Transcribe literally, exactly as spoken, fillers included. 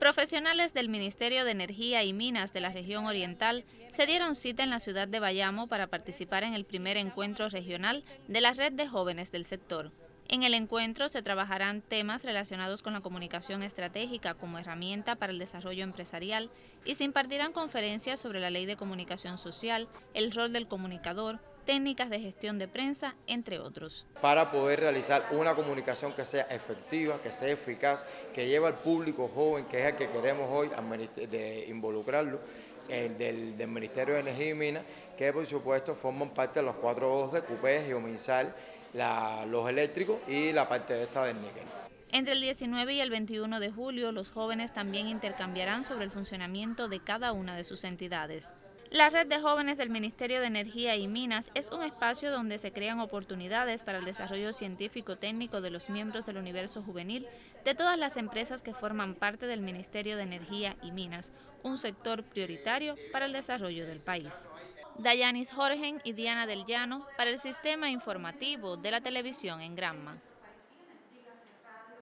Profesionales del Ministerio de Energía y Minas de la región oriental se dieron cita en la ciudad de Bayamo para participar en el primer encuentro regional de la red de jóvenes del sector. En el encuentro se trabajarán temas relacionados con la comunicación estratégica como herramienta para el desarrollo empresarial y se impartirán conferencias sobre la ley de comunicación social, el rol del comunicador, técnicas de gestión de prensa, entre otros. Para poder realizar una comunicación que sea efectiva, que sea eficaz, que lleve al público joven, que es el que queremos hoy de involucrarlo, el del, del Ministerio de Energía y Minas, que por supuesto forman parte de los cuatro ojos de Cupé, Geominsal, la, los eléctricos y la parte esta del níquel. Entre el diecinueve y el veintiuno de julio, los jóvenes también intercambiarán sobre el funcionamiento de cada una de sus entidades. La Red de Jóvenes del Ministerio de Energía y Minas es un espacio donde se crean oportunidades para el desarrollo científico-técnico de los miembros del universo juvenil de todas las empresas que forman parte del Ministerio de Energía y Minas, un sector prioritario para el desarrollo del país. Dayanis Jorgen y Diana del Llano para el Sistema Informativo de la Televisión en Granma.